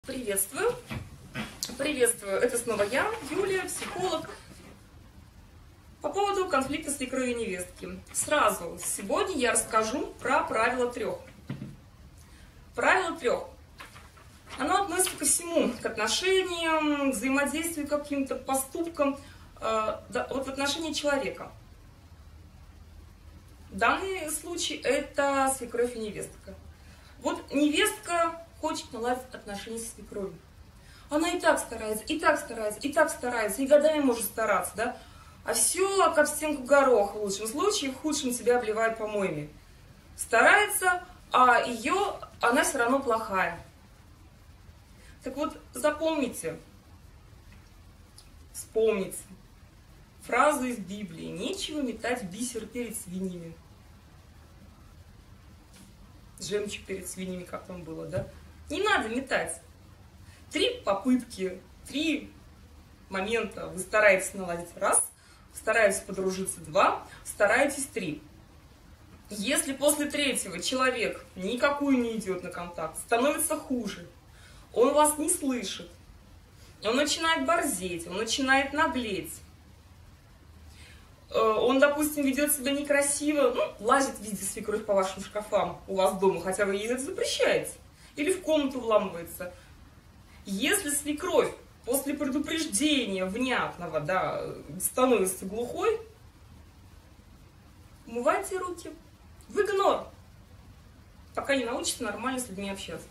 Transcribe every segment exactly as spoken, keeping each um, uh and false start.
Приветствую. Приветствую. Это снова я, Юлия, психолог. По поводу конфликта свекрови и невестки. Сразу, сегодня я расскажу про правило трех. Правило трех. Оно относится ко всему, к отношениям, к взаимодействию, к каким-то поступкам, э, да, вот в отношении человека. В данный случай это свекровь и невестка. Вот невестка хочет наладить отношения с свекровью. Она и так старается, и так старается, и так старается, и годами может стараться, да? А все как в стенку гороха в лучшем случае, в худшем себя обливает помоями. Старается, а ее, она все равно плохая. Так вот, запомните, вспомните фразу из Библии: «Нечего метать бисер перед свиньями». Жемчуг перед свиньями, как там было, да? Не надо метать. Три попытки, три момента вы стараетесь наладить раз, стараетесь подружиться два, стараетесь три. Если после третьего человек никакую не идет на контакт, становится хуже, он вас не слышит, он начинает борзеть, он начинает наглеть, он, допустим, ведет себя некрасиво, ну, лазит везде свекровь по вашим шкафам у вас дома, хотя вы ей это запрещаете, или в комнату вламывается. Если свекровь после предупреждения внятного, да, становится глухой, умывайте руки в игнор, пока не научится нормально с людьми общаться.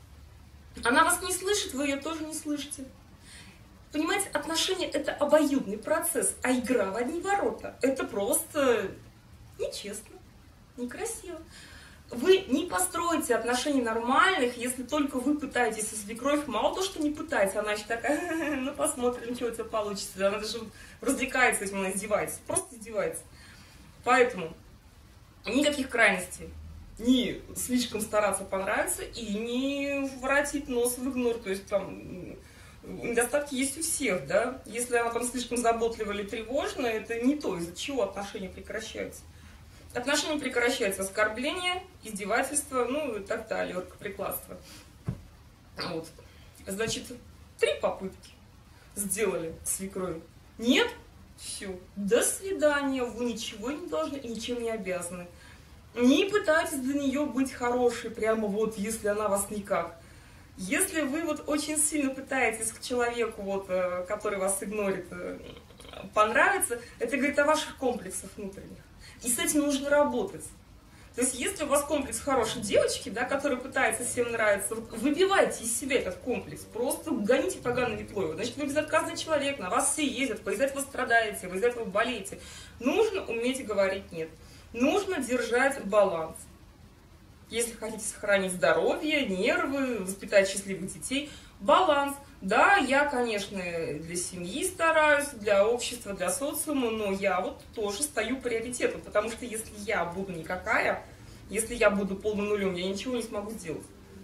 Она вас не слышит, вы ее тоже не слышите. Понимаете, отношения — это обоюдный процесс, а игра в одни ворота — это просто нечестно, некрасиво. Вы не построите отношений нормальных, если только вы пытаетесь со свекровь. Мало то, что не пытаетесь, она еще такая: ну посмотрим, что у тебя получится. Она даже развлекается этим, она издевается, просто издевается. Поэтому никаких крайностей. Не слишком стараться понравиться и не воротить нос в игнор. То есть там недостатки есть у всех, да. Если она там слишком заботлива или тревожна, это не то, из-за чего отношения прекращаются. Отношения прекращаются: оскорбления, издевательства, ну и так далее, рукоприкладство. Вот. Значит, три попытки сделали свекрови. Нет? Все. До свидания. Вы ничего не должны и ничем не обязаны. Не пытайтесь для нее быть хорошей, прямо вот, если она вас никак. Если вы вот очень сильно пытаетесь к человеку, вот, который вас игнорит, понравиться, это говорит о ваших комплексах внутренних. И с этим нужно работать. То есть, если у вас комплекс хорошей девочки, да, которая пытается всем нравиться, выбивайте из себя этот комплекс, просто гоните поганой метлой. Значит, вы безотказный человек, на вас все ездят, вы из-за этого страдаете, вы из-за этого болеете. Нужно уметь говорить «нет». Нужно держать баланс. Если хотите сохранить здоровье, нервы, воспитать счастливых детей, баланс. Да, я, конечно, для семьи стараюсь, для общества, для социума, но я вот тоже стою приоритетом, потому что если я буду никакая, если я буду полным нулем, я ничего не смогу сделать.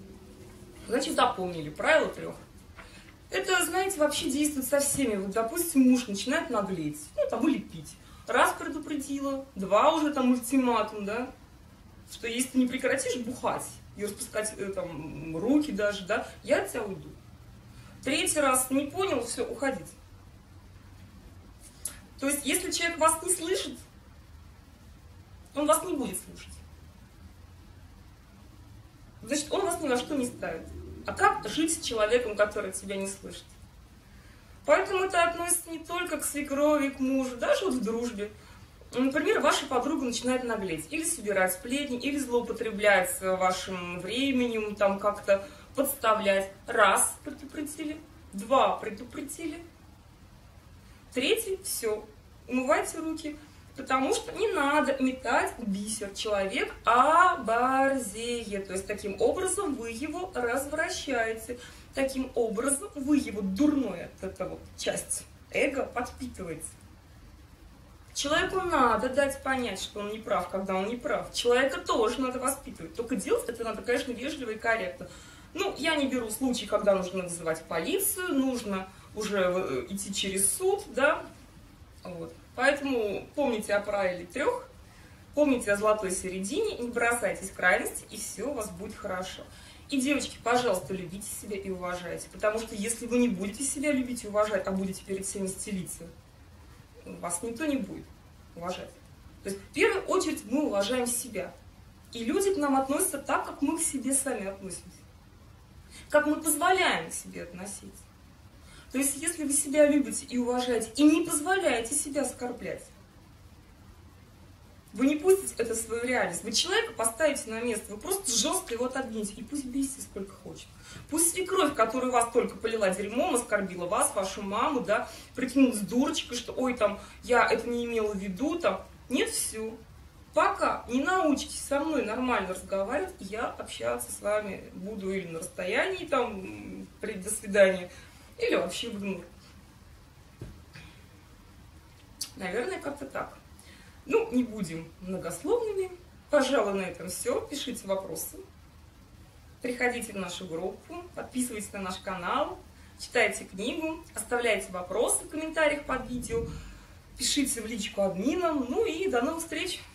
Значит, запомнили правило трех. Это, знаете, вообще действует со всеми. Вот, допустим, муж начинает наглеть, ну, там, или пить. Раз предупредила, два уже там ультиматум, да, что если ты не прекратишь бухать и распускать э, там руки даже, да, я от тебя уйду. Третий раз не понял, все, уходите. То есть, если человек вас не слышит, он вас не будет слушать. Значит, он вас ни на что не ставит. А как жить с человеком, который тебя не слышит? Поэтому это относится не только к свекрови, к мужу, даже вот в дружбе. Например, ваша подруга начинает наглеть, или собирать сплетни, или злоупотреблять вашим временем, там как-то подставлять. Раз предупредили, два предупредили, третий — все, умывайте руки, потому что не надо метать бисер. Человек оборзеет, то есть таким образом вы его развращаете, таким образом вы его дурное, эта вот часть эго подпитываете. Человеку надо дать понять, что он не прав, когда он не прав. Человека тоже надо воспитывать. Только делать это надо, конечно, вежливо и корректно. Ну, я не беру случай, когда нужно вызывать полицию, нужно уже идти через суд, да. Вот. Поэтому помните о правиле трех, помните о золотой середине, не бросайтесь в крайности, и все у вас будет хорошо. И, девочки, пожалуйста, любите себя и уважайте. Потому что если вы не будете себя любить и уважать, а будете перед всеми стелиться, вас никто не будет уважать. То есть, в первую очередь, мы уважаем себя. И люди к нам относятся так, как мы к себе сами относимся. Как мы позволяем к себе относиться. То есть, если вы себя любите и уважаете, и не позволяете себя оскорблять, вы не пустите это в свою реальность. Вы человека поставите на место, вы просто жестко его отодвинете, и пусть бесите сколько хочет. Пусть свекровь, которая вас только полила дерьмом, оскорбила вас, вашу маму, да, прикинулась дурочкой, что ой, там, я это не имела в виду, там, нет, все. Пока не научитесь со мной нормально разговаривать, я общаться с вами буду или на расстоянии, там, при до свидания, или вообще в игнор. Наверное, как-то так. Ну, не будем многословными. Пожалуй, на этом все. Пишите вопросы. Приходите в нашу группу, подписывайтесь на наш канал, читайте книгу, оставляйте вопросы в комментариях под видео, пишите в личку админам. Ну и до новых встреч!